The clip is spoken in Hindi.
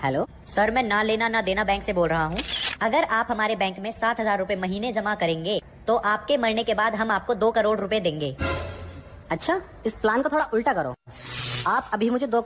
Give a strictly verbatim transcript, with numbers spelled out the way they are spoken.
हेलो सर, मैं ना लेना ना देना बैंक से बोल रहा हूँ। अगर आप हमारे बैंक में सात हजार रूपए महीने जमा करेंगे तो आपके मरने के बाद हम आपको दो करोड़ रुपए देंगे। अच्छा, इस प्लान को थोड़ा उल्टा करो। आप अभी मुझे दो